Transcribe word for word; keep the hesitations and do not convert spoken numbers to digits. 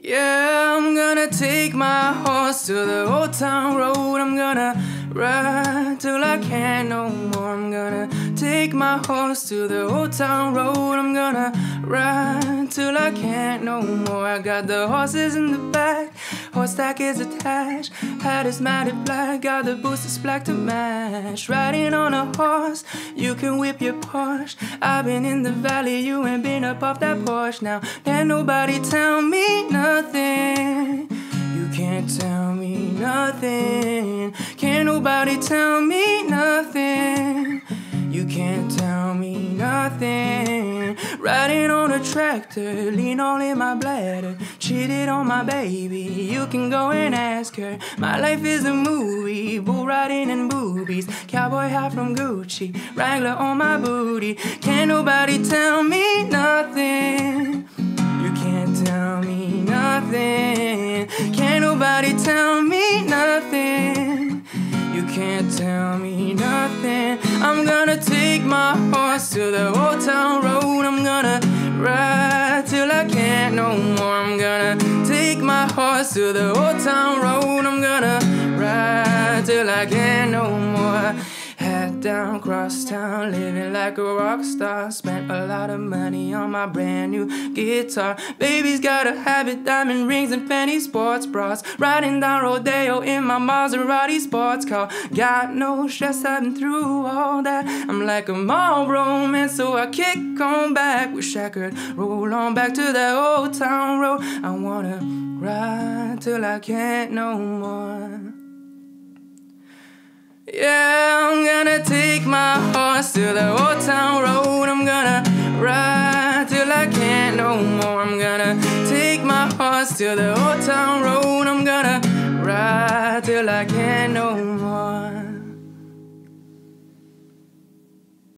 Yeah, I'm gonna take my horse to the old town road. I'm gonna ride till I can't no more. I'm gonna take my horse to the old town road. I'm gonna ride till I can't no more. I got the horses in the back, horse stack is attached. Hat is matted black, got the boosters black to match. Riding on a horse, you can whip your Porsche. I've been in the valley, you ain't been up off that porch. Now, can't nobody tell me nothing. You can't tell me nothing. Can't nobody tell me nothing. You can't tell me nothing. Riding on a tractor, lean all in my bladder. Cheated on my baby, you can go and ask her. My life is a movie, bull riding and boobies. Cowboy hat from Gucci, Wrangler on my booty. Can't nobody tell me nothing. You can't tell me nothing. Can't nobody tell me nothing. You can't tell me nothing. I'm gonna take my horse to the old town road. I'm gonna ride till I can't no more. I'm gonna take my horse to the old town road. I'm gonna ride till I can't no more. Hat down, cross town, living like a rock star. Spent a lot of money on my brand new guitar. Baby's got a habit, diamond rings and fancy sports bras. Riding down Rodeo in my Maserati sports car. Got no stress, I've been through all that. I'm like a Marlboro man, so I kick on back. Wish I could roll on back to that old town road. I wanna ride till I can't no more. Yeah, I'm gonna take my horse to the old town road. I'm gonna ride till I can't no more. I'm gonna take my horse to the old town road. I'm gonna ride till I can't no more.